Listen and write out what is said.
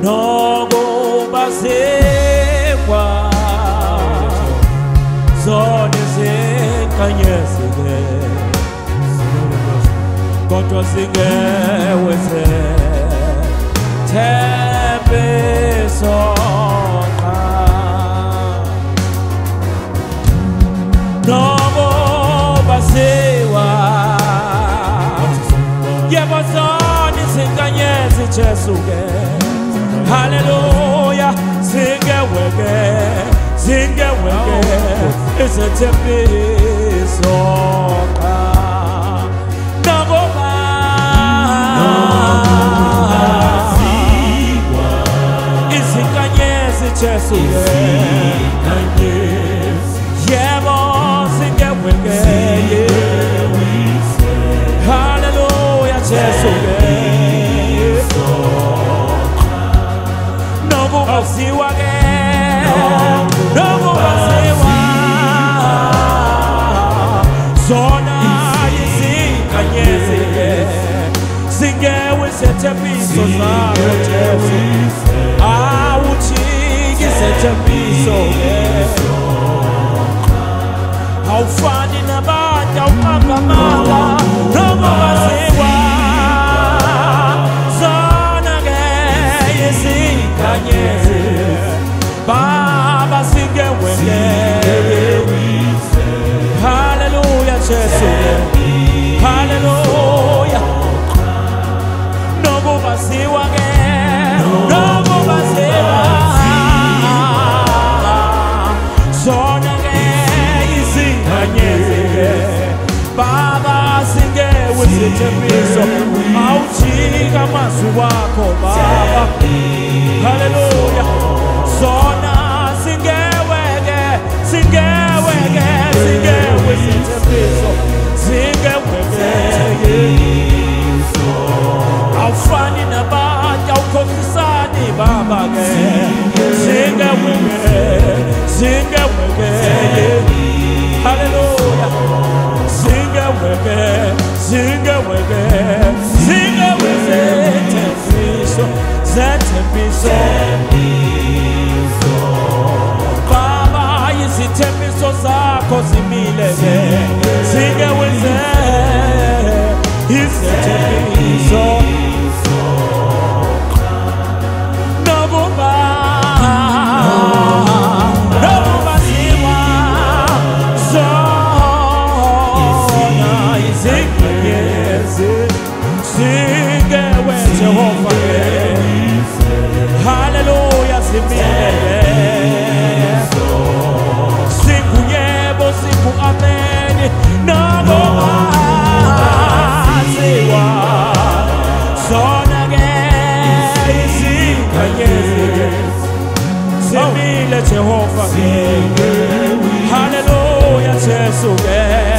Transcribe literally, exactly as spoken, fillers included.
nokuba ziwa zona zinkanyezike kodwa zingeweze thembiso nokuba ziwa yebo zona zinkanyezi Jesuke hallelujah zingeweke zingeweke izethembiso nokuba izinkanyezi Jesuke yebo zingeweke hallelujah Jesuke nokuba ziwa ke nokuba ziwa zona izinkanyezi zingewe izethembiso zakho Jesu awuthiki izethembiso awufani nabantu awuqamamanga nokuba ziwa zona ke izinkanyezi Baba zingeweke hallelujah Jesu hallelujah nokuba ziwa ke nokuba ziwa zona ke izinkanyezi Baba zingewe izethembiso awujika amazwi wakho Baba hallelujah zona zingeweke zingeweke zingewe izethembiso zingeweke awufani nabantu awukhosisani Baba ke zingeweke zingeweke hallelujah zingeweke zingeweke zingeweke zethembiso zethembiso Baba izithembiso zakho zimile zingeweke izethembiso nokuba nokuba ziwa zona izinkanyezi zingewe Jehova hallelujah zimile singuyebo singu amen nokuba ziwa zona ke izinkanyezi zimile Jehova hallelujah Jesu